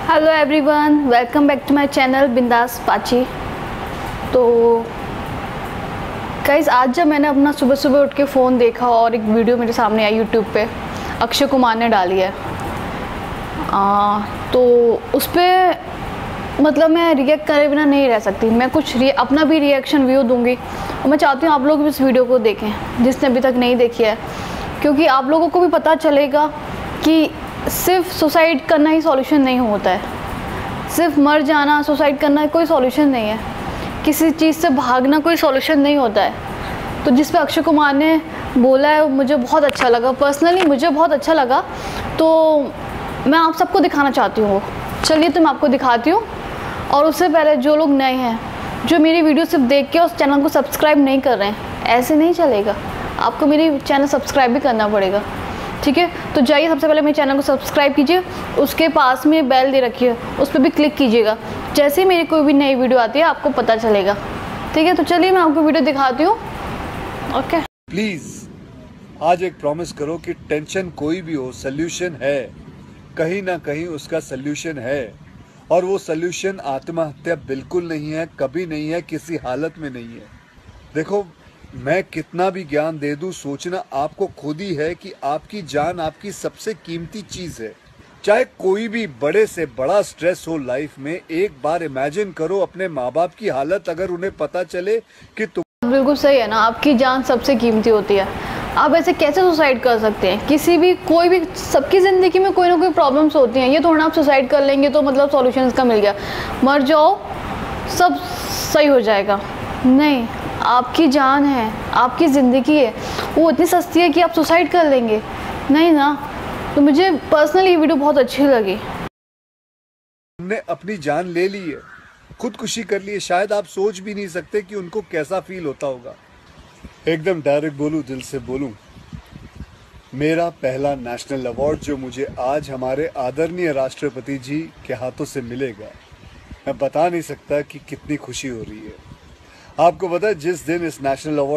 Hello everyone, welcome back to my channel Bindaas Pachi. तो guys, आज जब मैंने अपना सुबह सुबह उठ के फ़ोन देखा और एक वीडियो मेरे सामने आई यूट्यूब पे, अक्षय कुमार ने डाली है। तो उस पर मतलब मैं रिएक्ट करे बिना नहीं रह सकती। मैं कुछ अपना भी रिएक्शन व्यू दूंगी और मैं चाहती हूँ आप लोग भी इस वीडियो को देखें जिसने अभी तक नहीं देखी है, क्योंकि आप लोगों को भी पता चलेगा कि सिर्फ सुसाइड करना ही सॉल्यूशन नहीं होता है। सिर्फ मर जाना, सुसाइड करना कोई सॉल्यूशन नहीं है। किसी चीज़ से भागना कोई सॉल्यूशन नहीं होता है। तो जिस पे अक्षय कुमार ने बोला है मुझे बहुत अच्छा लगा, पर्सनली मुझे बहुत अच्छा लगा। तो मैं आप सबको दिखाना चाहती हूँ। चलिए तो मैं आपको दिखाती हूँ। और उससे पहले जो लोग नए हैं, जो मेरी वीडियो सिर्फ देख के उस चैनल को सब्सक्राइब नहीं कर रहे हैं, ऐसे नहीं चलेगा। आपको मेरी चैनल सब्सक्राइब भी करना पड़ेगा, ठीक है। तो जाइए, सबसे पहले मेरे चैनल को सब्सक्राइब कीजिए, उसके पास में बेल दे रखी है, उस पर भी क्लिक कीजिएगा। जैसे ही मेरी कोई भी नई वीडियो आती है आपको पता चलेगा, ठीक है। तो चलिए मैं आपको वीडियो दिखाती हूँ। ओके, प्लीज आज एक प्रॉमिस करो कि टेंशन कोई भी हो, सोल्यूशन है, कहीं ना कहीं उसका सोल्यूशन है। और वो सोल्यूशन आत्महत्या बिल्कुल नहीं है, कभी नहीं है, किसी हालत में नहीं है। देखो, मैं कितना भी ज्ञान दे दूं, सोचना आपको खुद ही है कि आपकी जान आपकी सबसे कीमती चीज है। चाहे कोई भी बड़े से बड़ा स्ट्रेस हो लाइफ में, एक बार इमेजिन करो अपने माँ बाप की हालत अगर उन्हें पता चले कि तुम। बिल्कुल सही है ना, आपकी जान सबसे कीमती होती है। आप ऐसे कैसे सुसाइड कर सकते हैं? किसी भी, कोई भी, सबकी ज़िंदगी में कोई ना कोई प्रॉब्लम्स होती हैं। ये थोड़ा आप सुसाइड कर लेंगे तो मतलब सॉल्यूशन का मिल गया, मर जाओ सब सही हो जाएगा। नहीं, आपकी जान है, आपकी ज़िंदगी है, वो इतनी सस्ती है कि आप सुसाइड कर लेंगे? नहीं ना। तो मुझे पर्सनली ये वीडियो बहुत अच्छी लगी। हमने अपनी जान ले ली है, खुदकुशी कर ली है, शायद आप सोच भी नहीं सकते कि उनको कैसा फील होता होगा। एकदम डायरेक्ट बोलूं, दिल से बोलूं, मेरा पहला नेशनल अवार्ड जो मुझे आज हमारे आदरणीय राष्ट्रपति जी के हाथों से मिलेगा, मैं बता नहीं सकता कि कितनी खुशी हो रही है। आपको पता है, जिस दिन इस नेशनल अवार्ड,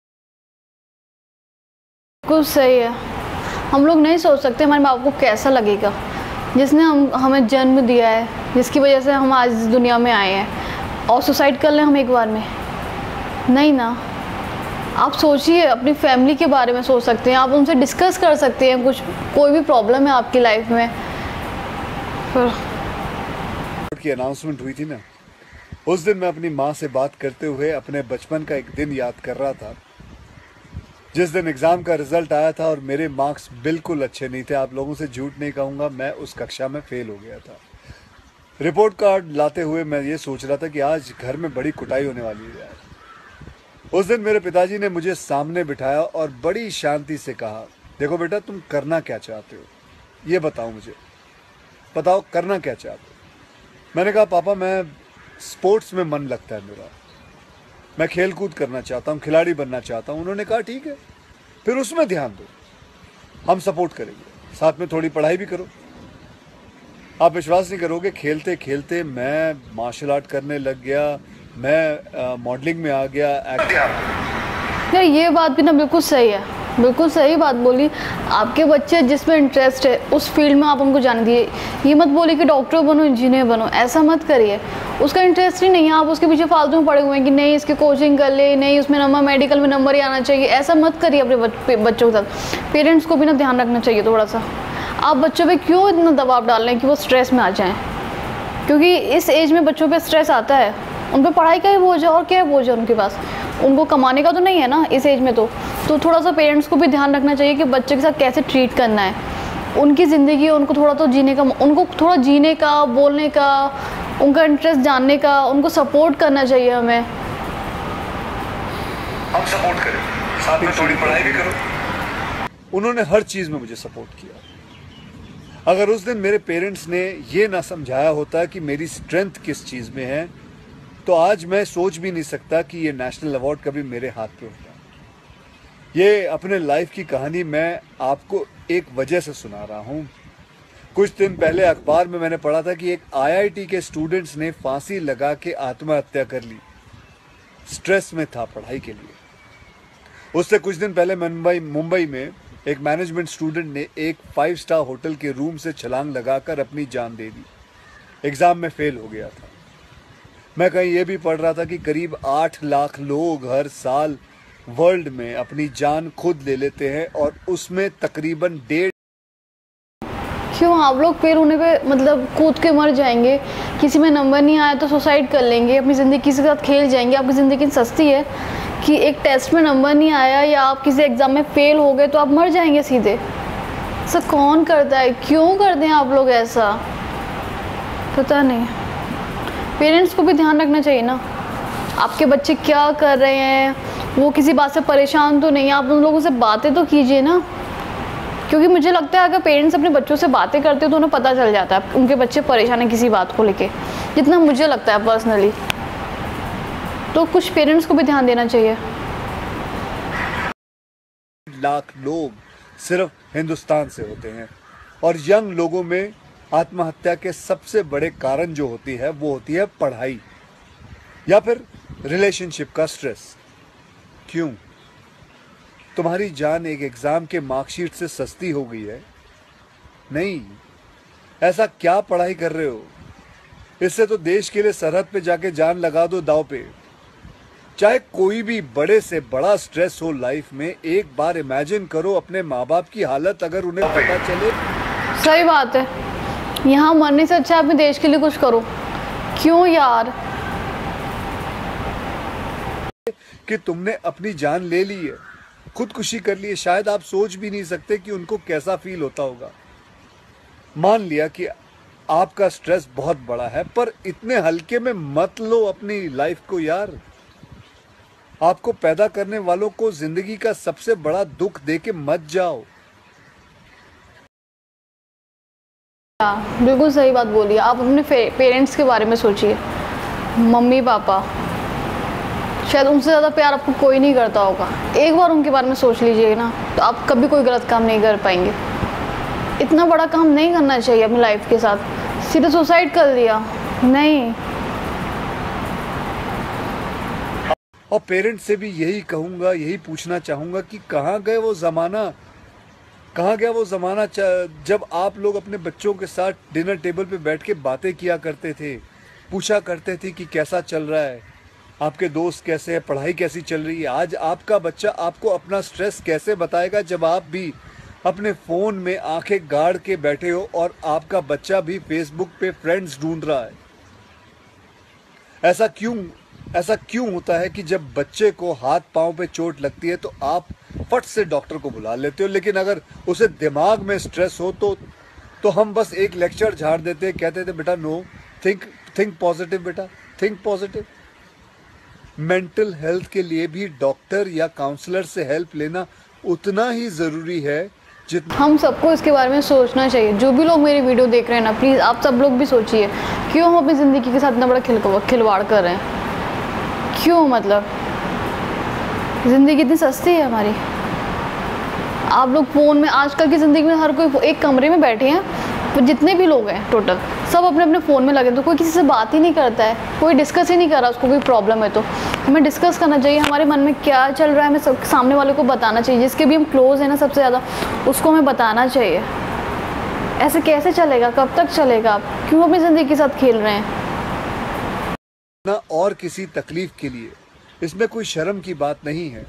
कुछ सही है, हम लोग नहीं सोच सकते हमारे माँ बाप को कैसा लगेगा, जिसने हमें जन्म दिया है, जिसकी वजह से हम आज इस दुनिया में आए हैं। और सुसाइड कर लें हम एक बार में? नहीं ना। आप सोचिए, अपनी फैमिली के बारे में सोच सकते हैं, आप उनसे डिस्कस कर सकते हैं कुछ, कोई भी प्रॉब्लम है आपकी लाइफ में। की अनाउंसमेंट हुई थी ना, उस दिन मैं अपनी माँ से बात करते हुए अपने बचपन का एक दिन याद कर रहा था, जिस दिन एग्जाम का रिजल्ट आया था और मेरे मार्क्स बिल्कुल अच्छे नहीं थे। आप लोगों से झूठ नहीं कहूँगा, मैं उस कक्षा में फेल हो गया था। रिपोर्ट कार्ड लाते हुए मैं ये सोच रहा था कि आज घर में बड़ी कुटाई होने वाली है। उस दिन मेरे पिताजी ने मुझे सामने बिठाया और बड़ी शांति से कहा, देखो बेटा, तुम करना क्या चाहते हो, ये बताओ मुझे, बताओ करना क्या चाहते हो। मैंने कहा, पापा मैं स्पोर्ट्स में मन लगता है मेरा, मैं खेल कूद करना चाहता हूँ, खिलाड़ी बनना चाहता हूँ। उन्होंने कहा, ठीक है, फिर उसमें ध्यान दो, हम सपोर्ट करेंगे, साथ में थोड़ी पढ़ाई भी करो। आप विश्वास नहीं करोगे, खेलते खेलते मैं मार्शल आर्ट करने लग गया, मैं मॉडलिंग में आ गया। नहीं, ये बात भी ना बिल्कुल सही है, बिल्कुल सही बात बोली। आपके बच्चे जिसमें इंटरेस्ट है उस फील्ड में आप उनको जाने दिए। ये मत बोलिए कि डॉक्टर बनो, इंजीनियर बनो, ऐसा मत करिए। उसका इंटरेस्ट ही नहीं है, आप उसके पीछे फालतू में पड़े हुए हैं कि नहीं इसकी कोचिंग कर ले, नहीं उसमें नंबर, मेडिकल में नंबर ही आना चाहिए। ऐसा मत करिए अपने बच्चों के साथ। पेरेंट्स को भी ना ध्यान रखना चाहिए थोड़ा सा। आप बच्चों पे क्यों इतना दबाव डाल रहे हैं कि वो स्ट्रेस में आ जाएँ? क्योंकि इस एज में बच्चों पे स्ट्रेस आता है, उन पर पढ़ाई का ही बोझ है, और क्या बोझ है उनके पास, उनको कमाने का तो नहीं है ना इस एज में। तो थोड़ा सा पेरेंट्स को भी ध्यान रखना चाहिए कि बच्चे के साथ कैसे ट्रीट करना है। उनकी ज़िंदगी, उनको थोड़ा तो जीने का, उनको थोड़ा जीने का, बोलने का, उनका इंटरेस्ट जानने का, उनको सपोर्ट करना चाहिए हमें। हम सपोर्ट करें, साथ में थोड़ी पढ़ाई भी करो। उन्होंने हर चीज़ में मुझे सपोर्ट किया। अगर उस दिन मेरे पेरेंट्स ने ये ना समझाया होता कि मेरी स्ट्रेंथ किस चीज़ में है, तो आज मैं सोच भी नहीं सकता कि ये नेशनल अवार्ड कभी मेरे हाथ पे होता। ये अपने लाइफ की कहानी मैं आपको एक वजह से सुना रहा हूँ। कुछ दिन पहले अखबार में मैंने पढ़ा था कि एक आईआईटी के स्टूडेंट्स ने फांसी लगा के आत्महत्या कर ली, स्ट्रेस में था पढ़ाई के लिए। उससे कुछ दिन पहले मुंबई में एक मैनेजमेंट स्टूडेंट ने एक 5 स्टार होटल के रूम से छलांग लगाकर अपनी जान दे दी। एग्ज़ाम में फेल हो गया था। मैं कहीं ये भी पढ़ रहा था कि करीब 8 लाख लोग हर साल वर्ल्ड में अपनी जान खुद ले लेते हैं और उसमें तकरीबन 1.5। क्यों आप लोग फेल होने पे मतलब कूद के मर जाएंगे, किसी में नंबर नहीं आया तो सुसाइड कर लेंगे, अपनी ज़िंदगी किसी के साथ खेल जाएंगे। आपकी ज़िंदगी सस्ती है कि एक टेस्ट में नंबर नहीं आया या आप किसी एग्ज़ाम में फेल हो गए तो आप मर जाएंगे सीधे। ऐसा कौन करता है, क्यों करते हैं आप लोग ऐसा, पता नहीं। पेरेंट्स को भी ध्यान रखना चाहिए ना, आपके बच्चे क्या कर रहे हैं, वो किसी बात से परेशान तो नहीं है, आप उन लोगों से बातें तो कीजिए ना। क्योंकि मुझे लगता है अगर पेरेंट्स अपने बच्चों से बातें करते तो उन्हें पता चल जाता है उनके बच्चे परेशान हैं किसी बात को लेके, जितना मुझे लगता है पर्सनली। तो कुछ पेरेंट्स को भी ध्यान देना चाहिए। लाख लोग सिर्फ हिंदुस्तान से होते हैं और यंग लोगों में आत्महत्या के सबसे बड़े कारण जो होती है वो होती है पढ़ाई या फिर रिलेशनशिप का स्ट्रेस। क्यों? तुम्हारी जान एक एग्जाम के मार्कशीट से सस्ती हो गई है? नहीं। ऐसा क्या पढ़ाई कर रहे हो? इससे तो देश के लिए सरहद पे जाके जान लगा दो दांव पे। चाहे कोई भी बड़े से बड़ा स्ट्रेस हो लाइफ में, एक बार इमेजिन करो अपने माँ बाप की हालत अगर उन्हें पता चले। सही बात है, यहाँ मरने से अच्छा अपने देश के लिए कुछ करो। क्यों यार कि तुमने अपनी जान ले ली है, खुदकुशी कर ली है, शायद आप सोच भी नहीं सकते कि उनको कैसा फील होता होगा। मान लिया कि आपका स्ट्रेस बहुत बड़ा है, पर इतने हल्के में मत लो अपनी लाइफ को यार। आपको पैदा करने वालों को जिंदगी का सबसे बड़ा दुख देके मत जाओ। बिल्कुल सही बात बोली। आप अपने पेरेंट्स के बारे में सोचिए, मम्मी पापा, शायद उनसे ज़्यादा प्यार आपको कोई नहीं करता होगा। एक बार उनके बारे में सोच लीजिए ना, तो आप कभी कोई गलत काम नहीं कर पाएंगे। इतना बड़ा काम नहीं करना चाहिए अपनी लाइफ के साथ। सीधे सुसाइड कर लिया, नहीं। और पेरेंट्स से भी यही कहूँगा, यही पूछना चाहूँगा कि कहाँ गए वो ज़माना, कहाँ गया वो ज़माना जब आप लोग अपने बच्चों के साथ डिनर टेबल पे बैठ के बातें किया करते थे, पूछा करते थे कि कैसा चल रहा है, आपके दोस्त कैसे हैं, पढ़ाई कैसी चल रही है। आज आपका बच्चा आपको अपना स्ट्रेस कैसे बताएगा जब आप भी अपने फ़ोन में आंखें गाड़ के बैठे हो और आपका बच्चा भी फेसबुक पे फ्रेंड्स ढूंढ रहा है। ऐसा क्यों होता है कि जब बच्चे को हाथ पांव पे चोट लगती है तो आप फट से डॉक्टर को बुला लेते हो, लेकिन अगर उसे दिमाग में स्ट्रेस हो तो हम बस एक लेक्चर झाड़ देते, कहते थे बेटा नो, थिंक पॉजिटिव बेटा, थिंक पॉजिटिव। मेंटल हेल्थ के लिए भी डॉक्टर या काउंसलर से हेल्प लेना उतना ही ज़रूरी है जितना। हम सबको इसके बारे में सोचना चाहिए। जो भी लोग मेरी वीडियो देख रहे हैं ना, प्लीज़ आप सब लोग भी सोचिए, क्यों हम अपनी ज़िंदगी के साथ इतना बड़ा खिलवाड़ कर रहे हैं। क्यों? मतलब ज़िंदगी इतनी सस्ती है हमारी। आप लोग फ़ोन में, आजकल की ज़िंदगी में हर कोई एक कमरे में बैठे हैं, तो जितने भी लोग हैं टोटल सब अपने अपने फ़ोन में लगे, तो कोई किसी से बात ही नहीं करता है, कोई डिस्कस ही नहीं कर रहा। उसको कोई प्रॉब्लम है तो हमें डिस्कस करना चाहिए, हमारे मन में क्या चल रहा है हमें सब सामने वाले को बताना चाहिए। जिसके भी हम क्लोज हैं ना सबसे ज़्यादा, उसको हमें बताना चाहिए। ऐसे कैसे चलेगा? कब तक चलेगा? क्यों अपनी ज़िंदगी के साथ खेल रहे हैं ना और किसी तकलीफ के लिए? इसमें कोई शर्म की बात नहीं है।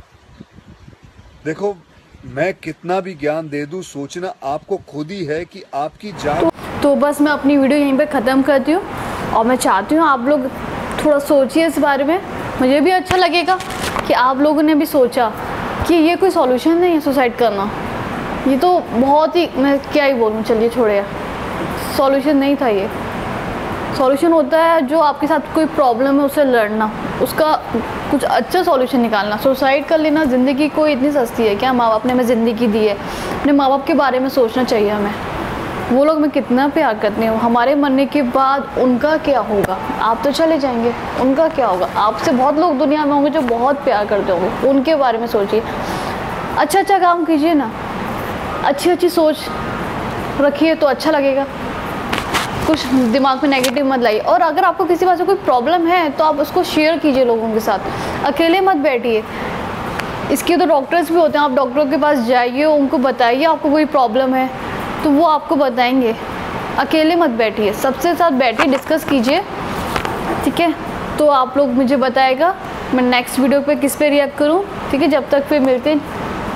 देखो, मैं कितना भी ज्ञान दे दूं, सोचना आपको खुद ही है कि आपकी जान। तो बस मैं अपनी वीडियो यहीं पे ख़त्म करती हूँ और मैं चाहती हूँ आप लोग थोड़ा सोचिए इस बारे में। मुझे भी अच्छा लगेगा कि आप लोगों ने भी सोचा कि ये कोई सॉल्यूशन नहीं है सुसाइड करना। ये तो बहुत ही, मैं क्या ही बोलूँ, चलिए छोड़िए, सॉल्यूशन नहीं था ये। सॉल्यूशन होता है जो आपके साथ कोई प्रॉब्लम है उससे लड़ना, उसका कुछ अच्छा सॉल्यूशन निकालना। सुसाइड कर लेना, ज़िंदगी कोई इतनी सस्ती है क्या? माँ बाप ने हमें ज़िंदगी दी है, अपने माँ बाप के बारे में सोचना चाहिए हमें। वो लोग मैं कितना प्यार करती हूँ, हमारे मरने के बाद उनका क्या होगा? आप तो चले जाएंगे, उनका क्या होगा? आपसे बहुत लोग दुनिया में होंगे जो बहुत प्यार करते होंगे, उनके बारे में सोचिए। अच्छा अच्छा काम कीजिए ना, अच्छी अच्छी सोच रखिए तो अच्छा लगेगा। कुछ दिमाग में नेगेटिव मत लाइए। और अगर आपको किसी बात से कोई प्रॉब्लम है तो आप उसको शेयर कीजिए लोगों के साथ, अकेले मत बैठिए। इसके तो डॉक्टर्स भी होते हैं, आप डॉक्टरों के पास जाइए, उनको बताइए आपको कोई प्रॉब्लम है तो वो आपको बताएंगे। अकेले मत बैठिए, सबसे साथ बैठिए, डिस्कस कीजिए, ठीक है। तो आप लोग मुझे बताएगा मैं नेक्स्ट वीडियो पे किस पे रिएक्ट करूं, ठीक है। जब तक फिर मिलते हैं।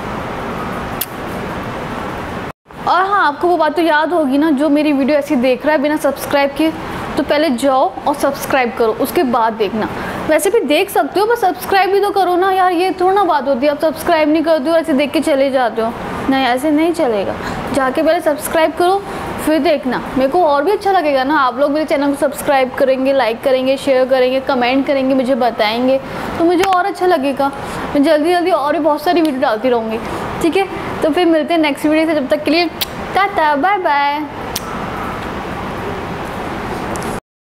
और हाँ, आपको वो बात तो याद होगी ना, जो मेरी वीडियो ऐसी देख रहा है बिना सब्सक्राइब किए, तो पहले जाओ और सब्सक्राइब करो, उसके बाद देखना। वैसे भी देख सकते हो, बस सब्सक्राइब भी तो करो ना यार, ये थोड़ा ना बात होती है। आप सब्सक्राइब नहीं करते हो, ऐसे देख के चले जाते हो, नहीं ऐसे नहीं चलेगा। जाके पहले सब्सक्राइब करो, फिर देखना। मेरे को और भी अच्छा लगेगा ना, आप लोग मेरे चैनल को सब्सक्राइब करेंगे, लाइक करेंगे, शेयर करेंगे, कमेंट करेंगे, मुझे बताएंगे, तो मुझे और अच्छा लगेगा। मैं जल्दी जल्दी और भी बहुत सारी वीडियो डालती रहूँगी, ठीक है। तो फिर मिलते हैं नेक्स्ट वीडियो से, जब तक के लिए टाटा बाय बाय।